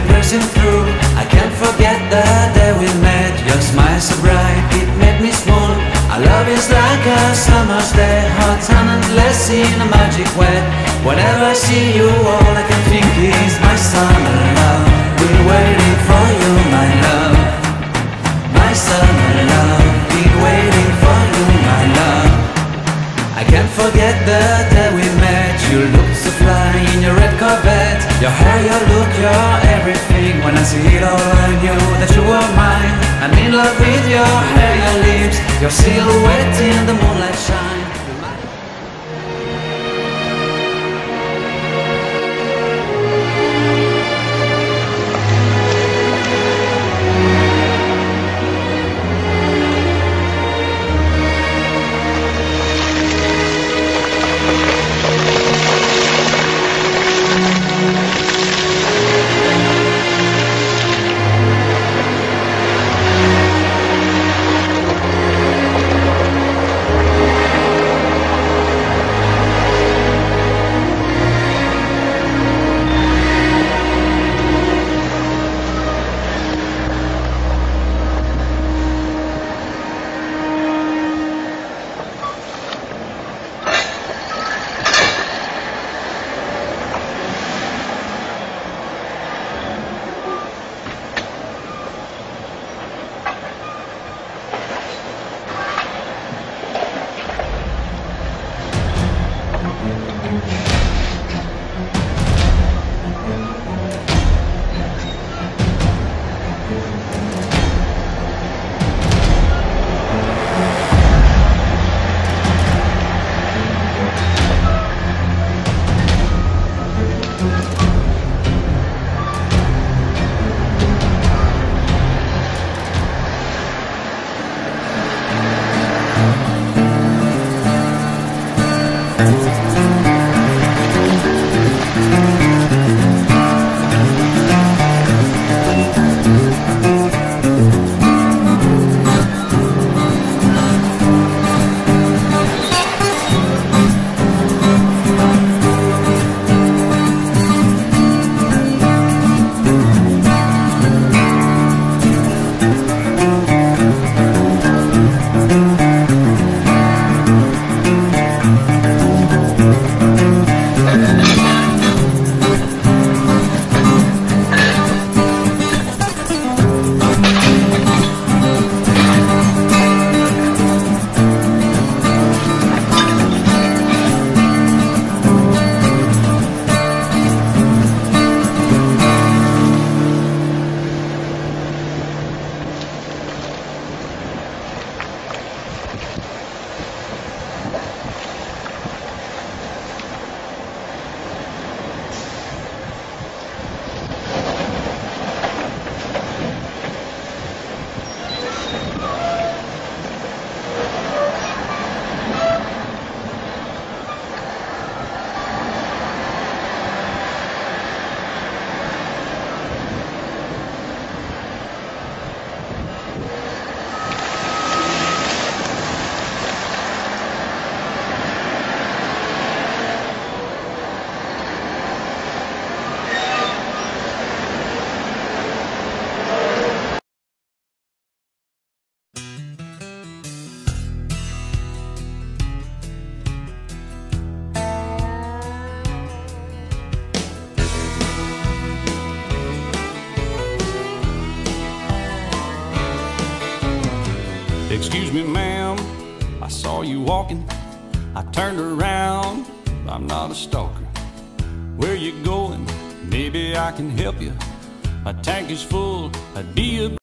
pressing through. I can't forget the day we met. Your smile so bright, it made me small. Our love is like a summer's day, hot and endless in a magic way. Whenever I see you, all I can think is my summer love. Been waiting for you, my love. My summer love, been waiting for you, my love. I can't forget the day we met. You looked so fly in your red Corvette. Your hair, your look, your everything. When I see it all, I knew that you were mine. I'm in love with your hair, your lips, your silhouette in the moonlight shine. Excuse me, ma'am, I saw you walking. I turned around, I'm not a stalker. Where you going? Maybe I can help you. My tank is full, I'd be a